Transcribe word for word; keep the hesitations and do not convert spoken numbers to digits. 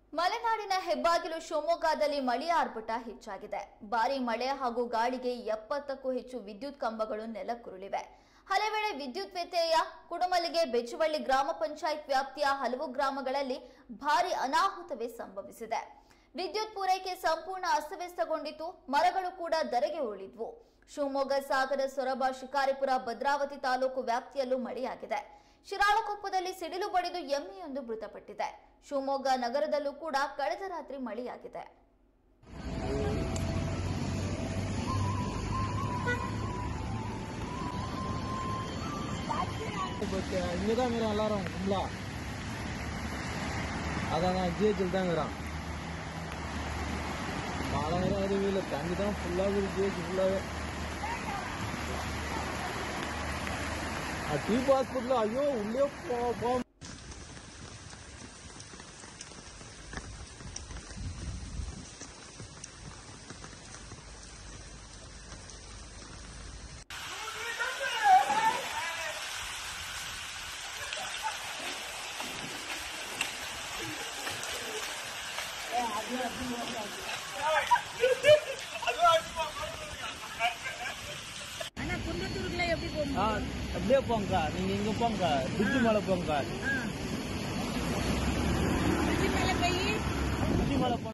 ಮಲೆನಾಡಿನ ಹೆಬ್ಬಾಗಿಲು ಶಿವಮೊಗ್ಗದಲ್ಲಿ ಮಳೆಯ ಆರ್ಭಟ ಹೆಚ್ಚಾಗಿದೆ. ಭಾರಿ ಮಳೆ ಹಾಗೂ ಗಾಳಿಗೆ ಎಪ್ಪತ್ತಕ್ಕೂ ಹೆಚ್ಚು ವಿದ್ಯುತ್ ಕಂಬಗಳು ನೆಲಕ್ಕುರುಳಿವೆ. ಹಲವೆಡೆ ವಿದ್ಯುತ್ ವ್ಯತ್ಯಯ. ಕುಡಮಲ್ಲಿಗೆ ಬೆಚ್ಚವಳ್ಳಿ ಗ್ರಾಮ ಪಂಚಾಯತ್ ವ್ಯಾಪ್ತಿಯ ಹಲವು ಗ್ರಾಮಗಳಲ್ಲಿ ಭಾರಿ ಅನಾಹುತವೇ ಸಂಭವಿಸಿದೆ. ವಿದ್ಯುತ್ ಪೂರೈಕೆ ಸಂಪೂರ್ಣ ಅಸ್ತವ್ಯಸ್ತಗೊಂಡಿತ್ತು. ಮರಗಳು ಕೂಡ ಧರೆಗೆ ಉರುಳಿದ್ವು. ಶಿವಮೊಗ್ಗ, ಸಾಗರ, ಸೊರಬ, ಶಿಕಾರಿಪುರ, ಭದ್ರಾವತಿ ತಾಲೂಕು ವ್ಯಾಪ್ತಿಯಲ್ಲೂ ಮಳೆಯಾಗಿದೆ. ಶಿರಾಳಕೊಪ್ಪದಲ್ಲಿ ಸಿಡಿಲು ಬಡಿದು ಎಮ್ಮೆಯೊಂದು ಮೃತಪಟ್ಟಿದೆ. ಶಿವಮೊಗ್ಗ ನಗರದಲ್ಲೂ ಕೂಡ ಕಳೆದ ರಾತ್ರಿ ಮಳೆಯಾಗಿದೆ. டீப் ஹாஸ்பிட்டல் ஐயோ உள்ளே போ அப்படியே போங்க. நீங்க இங்க போங்க, பிரிட்ஜ் மேல போங்க. பிரிட்ஜ் மேல போய் பிரிட்ஜ் மேல